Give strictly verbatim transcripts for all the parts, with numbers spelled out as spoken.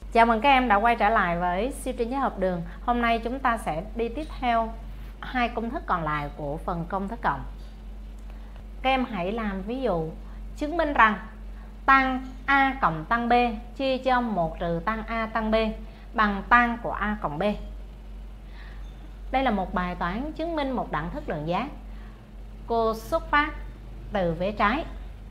Chào mừng các em đã quay trở lại với siêu trí nhớ học đường. Hôm nay chúng ta sẽ đi tiếp theo hai công thức còn lại của phần công thức cộng. Các em hãy làm ví dụ chứng minh rằng tan A cộng tan B chia cho một trừ tan A tan B bằng tan của A cộng B. Đây là một bài toán chứng minh một đẳng thức lượng giác. Cô xuất phát từ vế trái.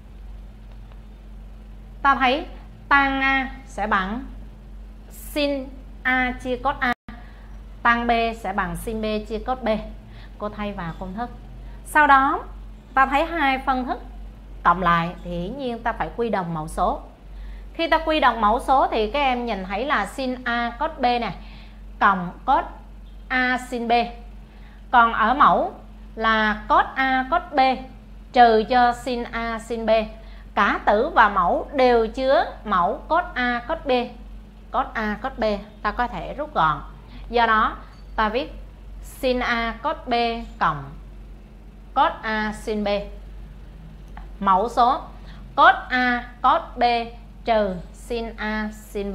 Ta thấy tan A sẽ bằng sin A chia cos A, tan B sẽ bằng sin B chia cos B. Cô thay vào công thức. Sau đó ta thấy hai phân thức cộng lại thì hiển nhiên ta phải quy đồng mẫu số. Khi ta quy đồng mẫu số thì các em nhìn thấy là sin A cos B này cộng cos A sin B. Còn ở mẫu là cos A cos B trừ cho sin A sin B. Cả tử và mẫu đều chứa mẫu cos A cos B. Cos A cos B ta có thể rút gọn. Do đó ta viết sin A cos B cộng cos A sin B. Mẫu số cos A cos B trừ sin A sin B.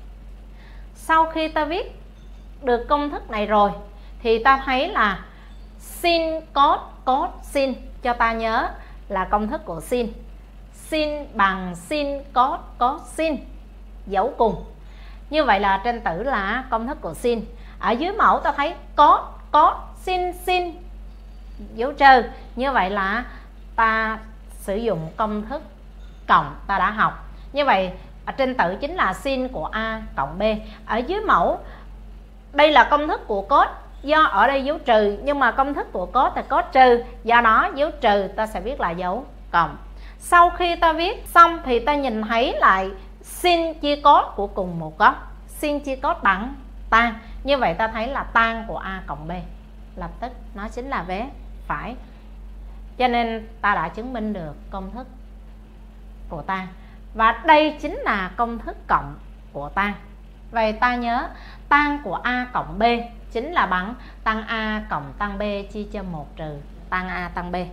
Sau khi ta viết được công thức này rồi thì ta thấy là sin cos cos sin, cho ta nhớ là công thức của sin. Sin bằng sin cos cos sin, dấu cùng. Như vậy là trên tử là công thức của sin. Ở dưới mẫu ta thấy cos cos sin sin, dấu trừ. Như vậy là ta sử dụng công thức cộng ta đã học. Như vậy ở trên tử chính là sin của A cộng B. Ở dưới mẫu đây là công thức của cos, do ở đây dấu trừ nhưng mà công thức của cos là cos trừ, do đó dấu trừ ta sẽ viết là dấu cộng. Sau khi ta viết xong thì ta nhìn thấy lại sin chia cos của cùng một góc. Sin chia cos bằng tan. Như vậy ta thấy là tan của A cộng B. Lập tức nó chính là vế phải. Cho nên ta đã chứng minh được công thức của tan. Và đây chính là công thức cộng của tan. Vậy ta nhớ tan của A cộng B chính là bằng tan A cộng tan B chia cho một trừ tan A tan B.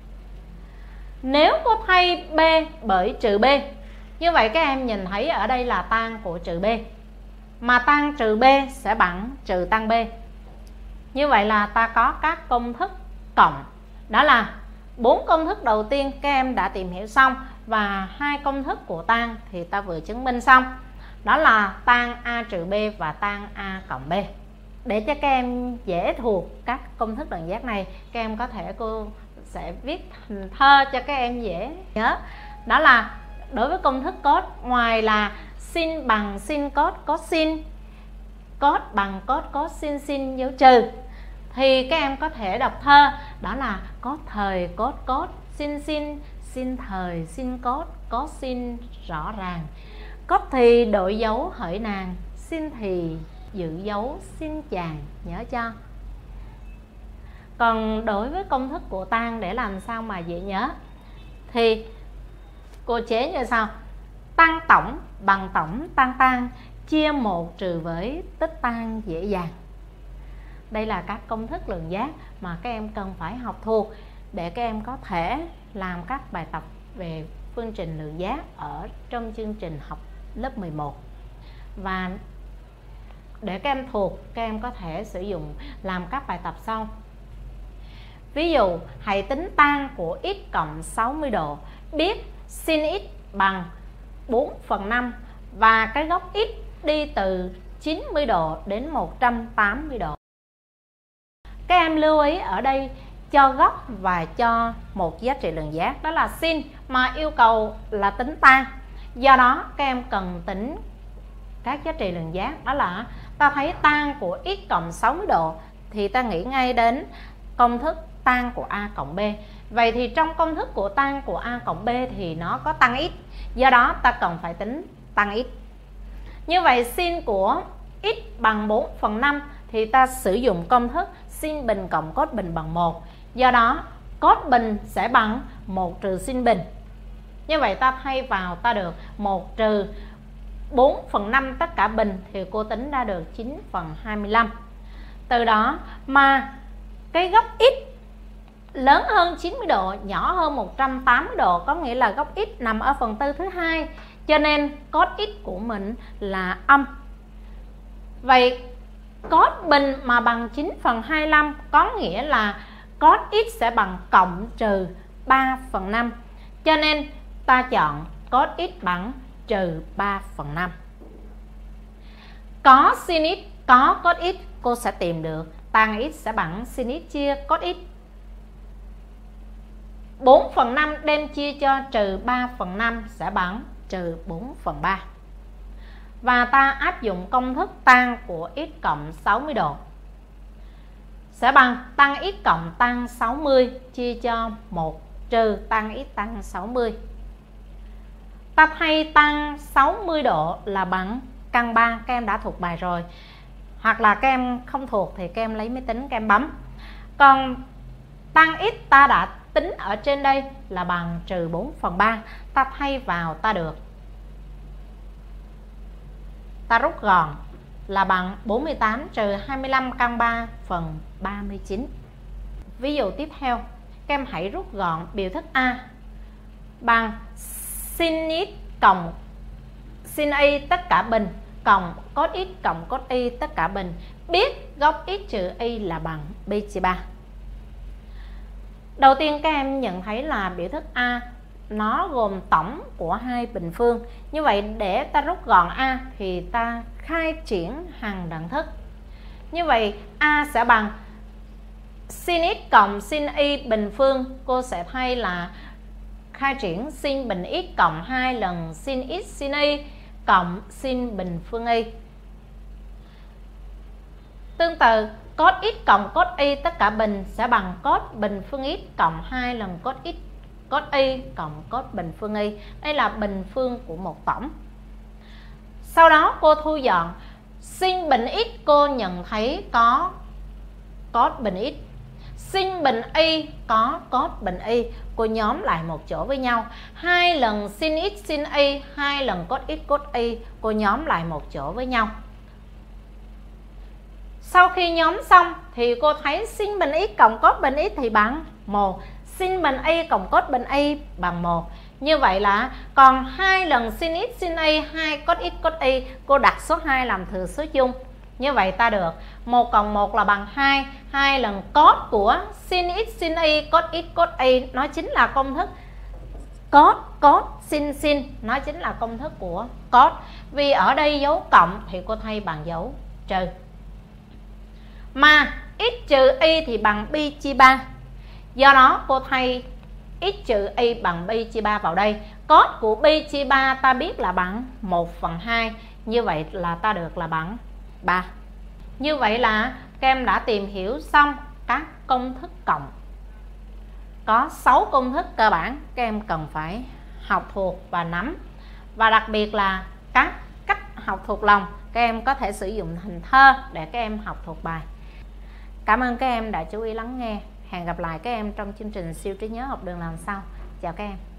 Nếu có thay B bởi trừ B, như vậy các em nhìn thấy ở đây là tan của trừ B, mà tan trừ B sẽ bằng trừ tan B. Như vậy là ta có các công thức cộng. Đó là bốn công thức đầu tiên các em đã tìm hiểu xong, và hai công thức của tan thì ta vừa chứng minh xong. Đó là tan A trừ B và tan A cộng B. Để cho các em dễ thuộc các công thức lượng giác này, các em có thể cô sẽ viết thành thơ cho các em dễ nhớ. Đó là đối với công thức cos, ngoài là sin bằng sin cos cos sin, cos bằng cos cos sin sin dấu trừ, thì các em có thể đọc thơ. Đó là cos thời cos cos, sin sin sin thời sin cos cos sin rõ ràng, cos thì đội dấu hỡi nàng, sin thì giữ dấu xin chàng, nhớ cho. Còn đối với công thức của tan để làm sao mà dễ nhớ thì cô chế như sau: tan tổng bằng tổng tan tan chia một trừ với tích tan dễ dàng. Đây là các công thức lượng giác mà các em cần phải học thuộc để các em có thể làm các bài tập về phương trình lượng giác ở trong chương trình học lớp mười một. Và để các em thuộc, các em có thể sử dụng làm các bài tập sau. Ví dụ hãy tính tan của x cộng sáu mươi độ, biết sin x bằng bốn phần năm và cái góc x đi từ chín mươi độ đến một trăm tám mươi độ. Các em lưu ý ở đây cho góc và cho một giá trị lượng giác, đó là sin, mà yêu cầu là tính tan. Do đó các em cần tính các giá trị lượng giác. Đó là ta thấy tan của x cộng sáu mươi độ thì ta nghĩ ngay đến công thức tan của A cộng B. Vậy thì trong công thức của tan của A cộng B thì nó có tăng x, do đó ta cần phải tính tăng x. Như vậy sin của x bằng bốn phần năm thì ta sử dụng công thức sin bình cộng cos bình bằng một. Do đó cos bình sẽ bằng một trừ sin bình. Như vậy ta thay vào ta được một trừ bốn phần năm tất cả bình thì cô tính ra được chín phần hai mươi lăm. Từ đó mà cái góc x lớn hơn chín mươi độ, nhỏ hơn một trăm tám mươi độ, có nghĩa là góc x nằm ở phần tư thứ hai, cho nên cos x của mình là âm. Vậy cos bình mà bằng chín phần hai mươi lăm có nghĩa là cos x sẽ bằng cộng trừ ba phần năm. Cho nên ta chọn cos x bằng trừ ba phần năm. Có sin x, có cos x, cô sẽ tìm được tan x sẽ bằng sin x chia cos x. bốn phần năm đem chia cho trừ ba phần năm sẽ bằng trừ bốn phần ba. Và ta áp dụng công thức tan của x cộng sáu mươi độ sẽ bằng tan x cộng tan sáu mươi chia cho một trừ tan x tan sáu mươi. Ta thay tan sáu mươi độ là bằng căn ba, các em đã thuộc bài rồi. Hoặc là các em không thuộc thì các em lấy máy tính các em bấm. Còn tan x ta đã tính ở trên đây là bằng trừ bốn phần ba. Ta thay vào ta được, ta rút gọn là bằng bốn mươi tám trừ hai mươi lăm căn ba phần ba mươi chín. Ví dụ tiếp theo, các em hãy rút gọn biểu thức A bằng sin x cộng sin y tất cả bình cộng cos x cộng cos y tất cả bình. Biết góc x trừ y là bằng b chia ba. Đầu tiên các em nhận thấy là biểu thức A nó gồm tổng của hai bình phương. Như vậy để ta rút gọn A thì ta khai triển hàng đẳng thức. Như vậy A sẽ bằng sin x cộng sin y bình phương. Cô sẽ thay là khai triển sin bình x cộng hai lần sin x sin y cộng sin bình phương y. Tương tự cos x cộng cos y tất cả bình sẽ bằng cos bình phương x cộng hai lần cos x cos y cộng cos bình phương y. Đây là bình phương của một tổng. Sau đó cô thu dọn sin bình x, cô nhận thấy có cos bình x. Sin bình y có cos bình y, cô nhóm lại một chỗ với nhau. Hai lần sin x sin y, hai lần cos x cos y, cô nhóm lại một chỗ với nhau. Sau khi nhóm xong thì cô thấy sin bình x cộng cos bình x thì bằng một, sin bình y cộng cos bình y bằng một. Như vậy là còn hai lần sin x sin y, hai cos x cos y, cô đặt số hai làm thừa số chung. Như vậy ta được một cộng một là bằng hai, hai lần cos của sin x sin y cos x cos y nó chính là công thức cos cos sin sin, nó chính là công thức của cos. Vì ở đây dấu cộng thì cô thay bằng dấu trừ. Mà x trừ y thì bằng pi chia ba. Do đó cô thay x trừ y bằng pi chia ba vào đây. Cos của pi chia ba ta biết là bằng một phần hai. Như vậy là ta được là bằng ba. Như vậy là các em đã tìm hiểu xong các công thức cộng. Có sáu công thức cơ bản các em cần phải học thuộc và nắm. Và đặc biệt là các cách học thuộc lòng các em có thể sử dụng hình thơ để các em học thuộc bài. Cảm ơn các em đã chú ý lắng nghe. Hẹn gặp lại các em trong chương trình siêu trí nhớ học đường lần sau. Chào các em.